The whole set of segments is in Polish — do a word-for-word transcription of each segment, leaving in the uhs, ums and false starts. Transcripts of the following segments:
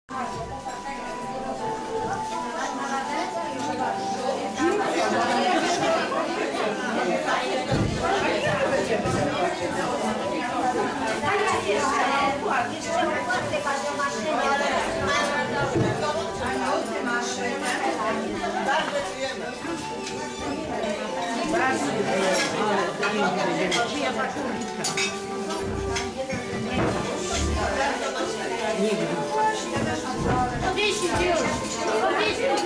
Powiesić już! Powiesić!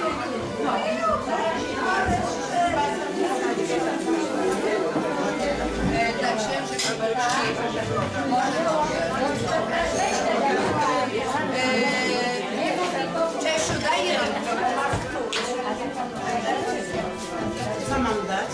Dla księży Czesiu, daj jeden. Co mam dać?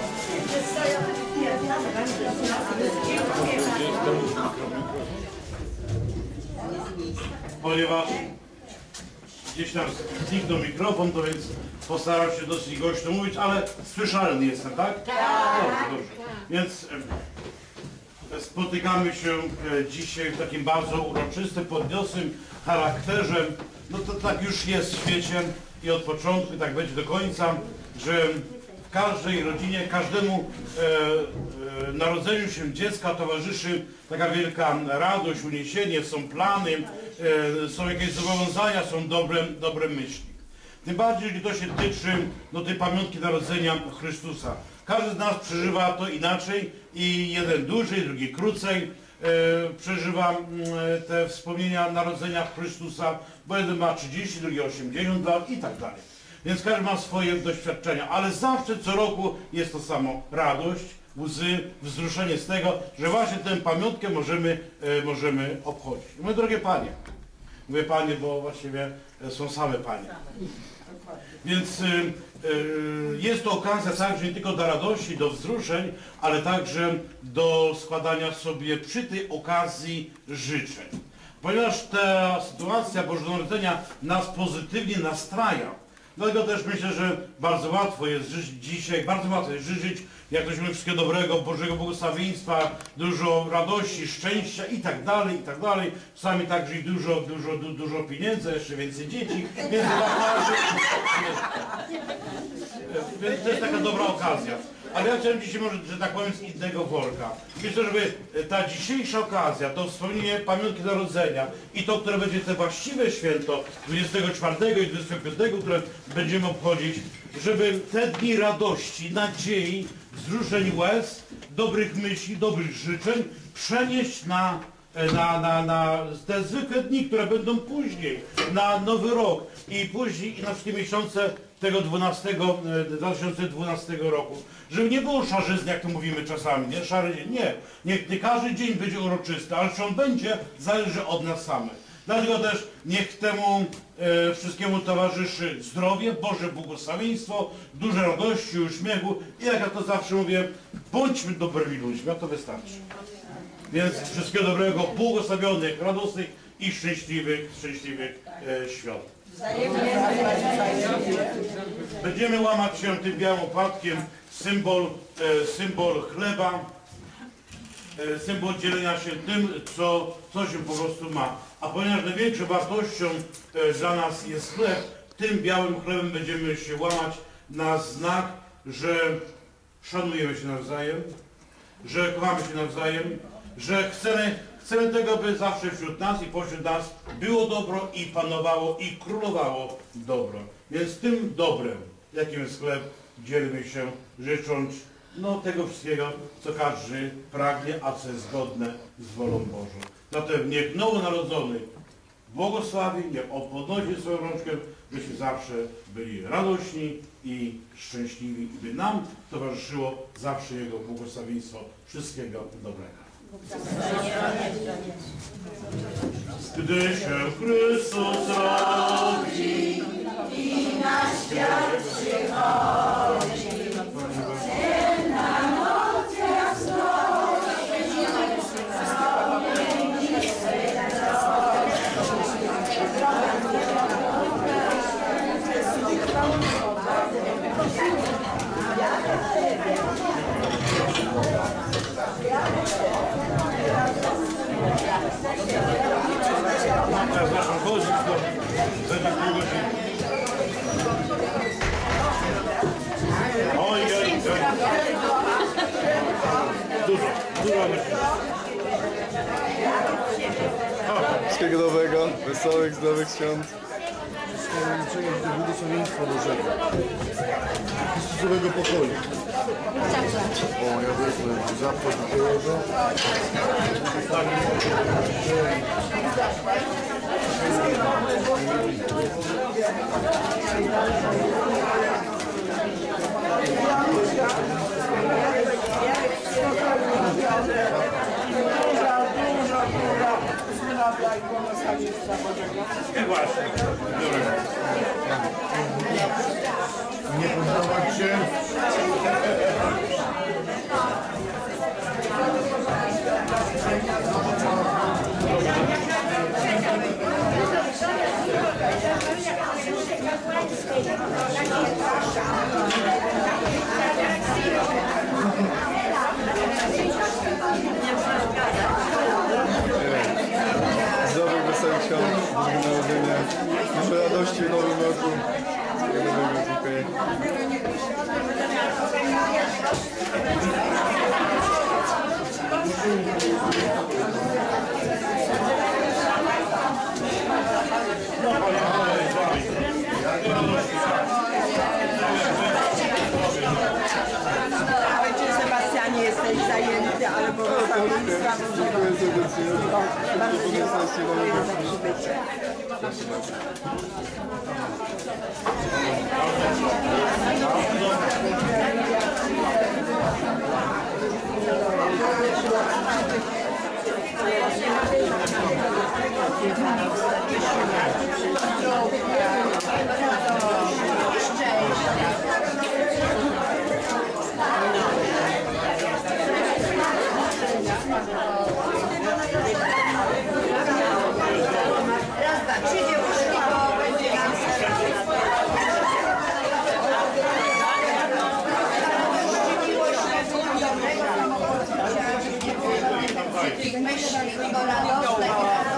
Ponieważ gdzieś tam zniknął mikrofon, to więc postaram się dosyć głośno mówić, ale słyszalny jestem, tak? Tak. Dobrze, dobrze. Więc e, spotykamy się e, dzisiaj w takim bardzo uroczystym, podniosłym charakterze. No to tak już jest w świecie i od początku, i tak będzie do końca, że w każdej rodzinie, każdemu e, e, narodzeniu się dziecka towarzyszy taka wielka radość, uniesienie, są plany, e, są jakieś zobowiązania, są dobre, dobre myśli. Tym bardziej, jeżeli to się tyczy no, tej pamiątki narodzenia Chrystusa. Każdy z nas przeżywa to inaczej i jeden dłużej, drugi krócej e, przeżywa e, te wspomnienia narodzenia Chrystusa, bo jeden ma trzydzieści, drugi osiemdziesiąt lat i tak dalej. Więc każdy ma swoje doświadczenia, ale zawsze co roku jest to samo radość, łzy, wzruszenie z tego, że właśnie tę pamiątkę możemy, e, możemy obchodzić. Moje drogie panie, mówię panie, bo właściwie są same panie. Więc y, y, jest to okazja także nie tylko do radości, do wzruszeń, ale także do składania sobie przy tej okazji życzeń. Ponieważ ta sytuacja Bożego Narodzenia nas pozytywnie nastraja, dlatego też myślę, że bardzo łatwo jest żyć dzisiaj, bardzo łatwo jest żyć, jak ktoś mówi, wszystkiego dobrego, Bożego błogosławieństwa, dużo radości, szczęścia i tak dalej, i tak dalej. Czasami także i dużo, dużo, du, dużo pieniędzy, jeszcze więcej dzieci, więc, więc to jest taka dobra okazja. Ale ja chciałem dzisiaj może, że tak powiem, z innego worka. Myślę, żeby ta dzisiejsza okazja, to wspomnienie pamiątki narodzenia i to, które będzie te właściwe święto dwudziestego czwartego i dwudziestego piątego, które będziemy obchodzić, żeby te dni radości, nadziei, wzruszeń łez, dobrych myśli, dobrych życzeń przenieść na, na, na, na te zwykłe dni, które będą później, na Nowy Rok i później i na wszystkie miesiące tego dwunastego, dwa tysiące dwunastego roku. Żeby nie było szarzyzny, jak to mówimy czasami, nie? Szary dzień. Nie. Nie, nie każdy dzień będzie uroczysty, ale czy on będzie, zależy od nas samych. Dlatego też niech temu e, wszystkiemu towarzyszy zdrowie, Boże błogosławieństwo, dużo radości, uśmiechu i jak ja to zawsze mówię, bądźmy dobrymi ludźmi, a to wystarczy. Więc wszystkiego dobrego, błogosławionych, radosnych i szczęśliwych, szczęśliwych e, świąt. Będziemy łamać się tym białym opłatkiem, symbol, e, symbol chleba, e, symbol dzielenia się tym, co, co się po prostu ma. A ponieważ największą wartością e, dla nas jest chleb, tym białym chlebem będziemy się łamać na znak, że szanujemy się nawzajem, że kochamy się nawzajem, że chcemy, chcemy tego, by zawsze wśród nas i pośród nas było dobro i panowało i królowało dobro. Więc tym dobrem, jakim jest chleb, dzielimy się, życząc no, tego wszystkiego, co każdy pragnie, a co jest zgodne z wolą Bożą. Zatem niech nowonarodzony błogosławi, niech on podnosi swoją rączkę, byśmy zawsze byli radośni i szczęśliwi i by nam towarzyszyło zawsze Jego błogosławieństwo. Wszystkiego dobrego. Gdy się Chrystus rodzi i na świat przychodzi, Syn na noc jasności, spełnieni swe drogi. Wszystkiego dobrego, wesołych, zdrowych świąt. Życzenia błogosławieństwa Bożego. Chrystusowego pokoju. O, ja wezmę zapłat Bożego. I właśnie. Nie poddawać się. Zdrowych, wesołych świąt, Bożego Narodzenia. Dużo radości w nowym roku. Wszystkiego dobrego, dziękuję. Ojcze Sebastianie, jesteś zajęty, ale błogosławieństwa Bożego. Dziękuję serdecznie. Bardzo Dziękuję dziękuję za przybycie. Raz, dwa, trzy dziełuszki, bo będzie nam tych myśli o radosnych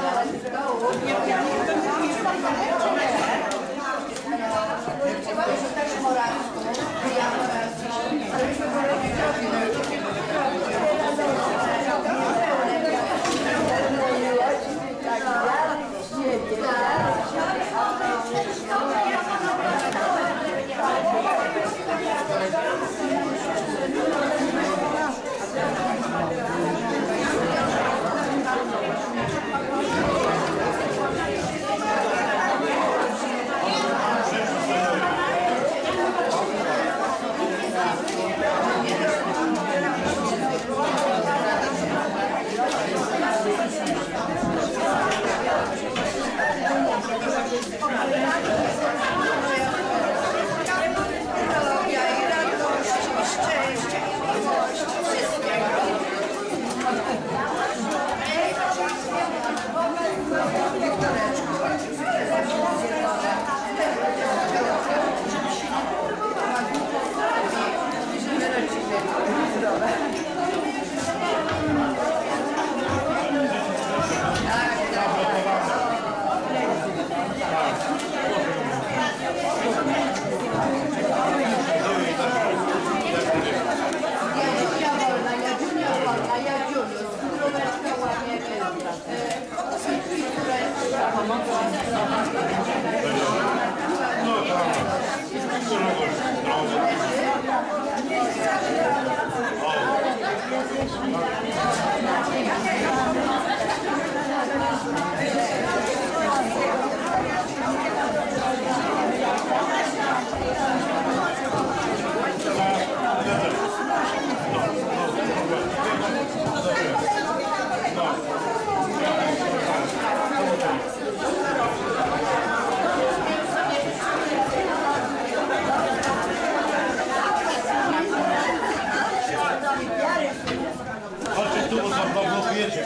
Chodźcie tu, bo zablokujecie.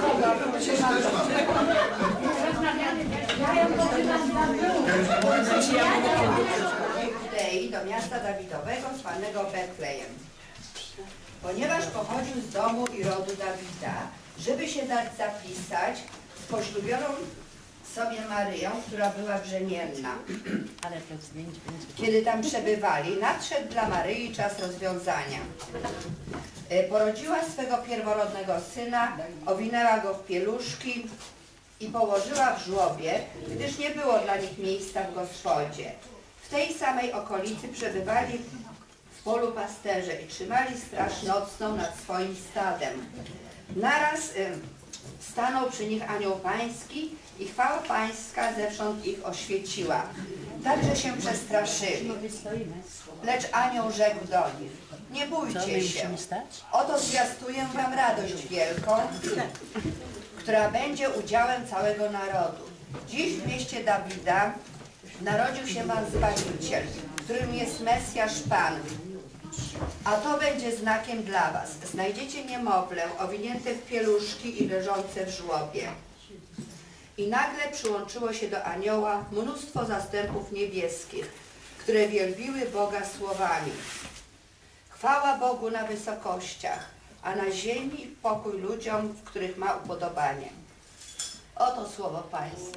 Ja już Judei do miasta Dawidowego zwanego Betlejem, ponieważ pochodził z domu i rodu Dawida, żeby się dać zapisać z poślubioną sobie Maryją, która była brzemienna. Kiedy tam przebywali, nadszedł dla Maryi czas rozwiązania. Porodziła swego pierworodnego syna, owinęła go w pieluszki i położyła w żłobie, gdyż nie było dla nich miejsca w gospodzie. W tej samej okolicy przebywali w polu pasterze i trzymali straż nocną nad swoim stadem. Naraz y, stanął przy nich anioł pański i chwała pańska zewsząd ich oświeciła. Także się przestraszyli. Lecz anioł rzekł do nich: nie bójcie się, oto zwiastuję wam radość wielką, która będzie udziałem całego narodu. Dziś w mieście Dawida narodził się wam Zbawiciel, którym jest Mesjasz Pan. A to będzie znakiem dla was. Znajdziecie niemowlę owinięte w pieluszki i leżące w żłobie. I nagle przyłączyło się do anioła mnóstwo zastępów niebieskich, które wielbiły Boga słowami: chwała Bogu na wysokościach, a na ziemi pokój ludziom, w których ma upodobanie. Oto słowo pańskie.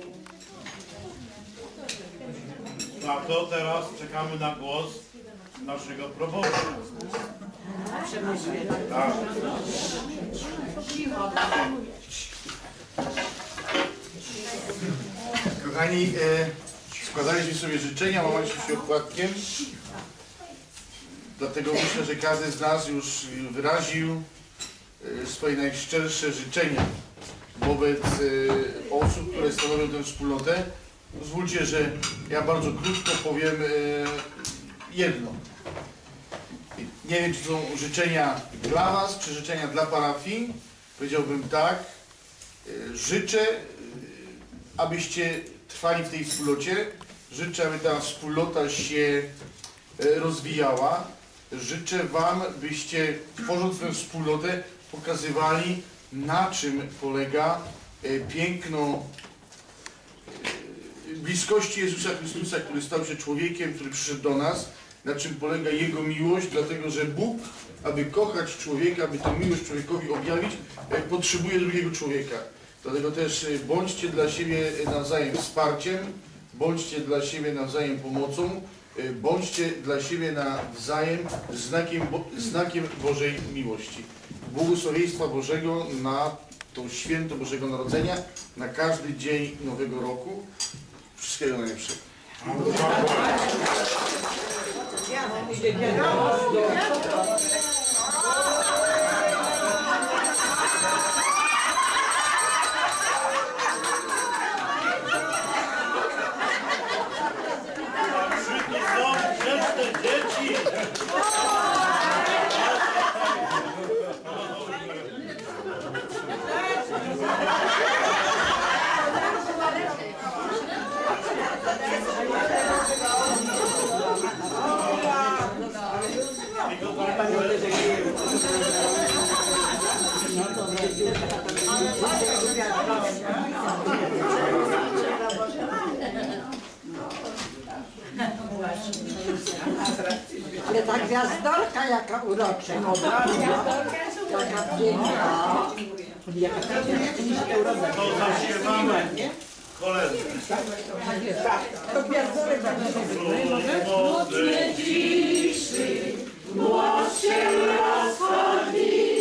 A to teraz czekamy na głos naszego proboszcza. Tak. Kochani, e, składaliśmy sobie życzenia, łamaliśmy się okładkiem. Dlatego myślę, że każdy z nas już wyraził e, swoje najszczersze życzenia wobec e, osób, które stanowią tę wspólnotę. Pozwólcie, że ja bardzo krótko powiem e, jedno. Nie wiem, czy to są życzenia dla was, czy życzenia dla parafii. Powiedziałbym tak. E, życzę, e, abyście trwali w tej wspólnocie. Życzę, aby ta wspólnota się e, rozwijała. Życzę wam, byście tworząc tę wspólnotę pokazywali, na czym polega e, piękno bliskości Jezusa Chrystusa, który stał się człowiekiem, który przyszedł do nas, na czym polega Jego miłość, dlatego że Bóg, aby kochać człowieka, aby tę miłość człowiekowi objawić, potrzebuje drugiego człowieka. Dlatego też bądźcie dla siebie nawzajem wsparciem, bądźcie dla siebie nawzajem pomocą, bądźcie dla siebie nawzajem znakiem, znakiem Bożej miłości. Błogosławieństwa Bożego na to święto Bożego Narodzenia, na każdy dzień Nowego Roku. Wszystkiego najlepszego. Czy to są grzeczne dzieci? Ale ta gwiazdorka jaka urocza. Jaka piękna. To zaśpiewamy kolędy. To gwiazdorek Młody ciszy, głos się rozchodzi,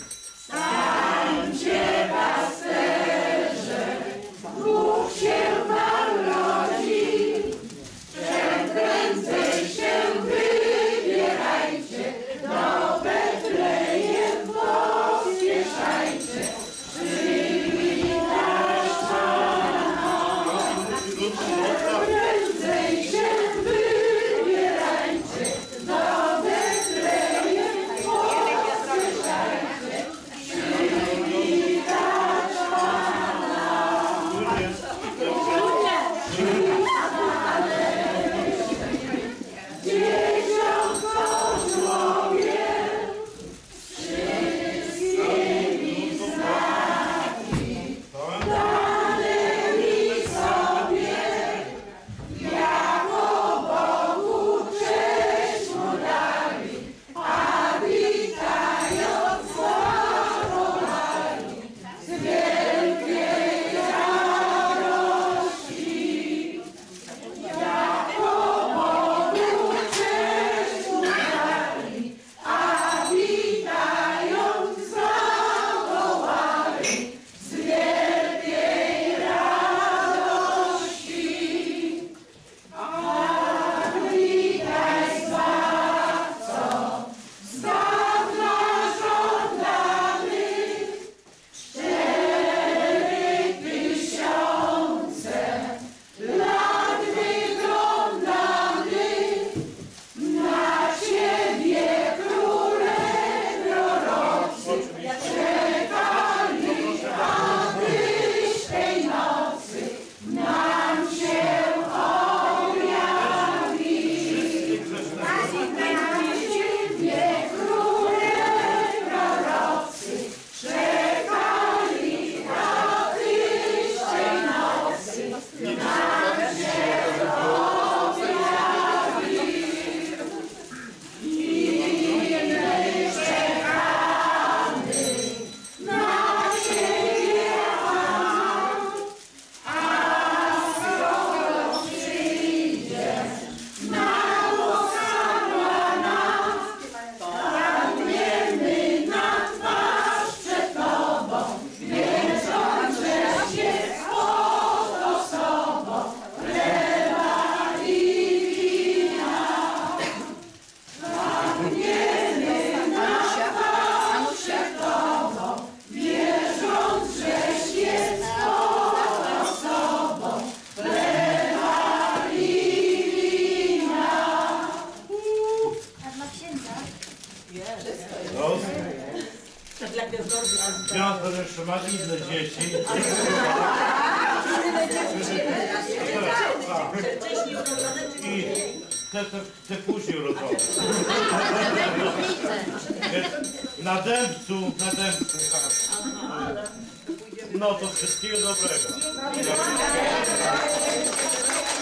stańcie pasterze, Bóg się wam rodzi, czym prędzej się wybierajcie, do Betlejem pospieszajcie, przywitać Pana. Prędzej się wybierajcie, do Betlejem pospieszajcie. jeszcze ma inne dzieci. I te, te, te później urodzone. Na dębcu, na dębcu, tak. No to wszystkiego dobrego.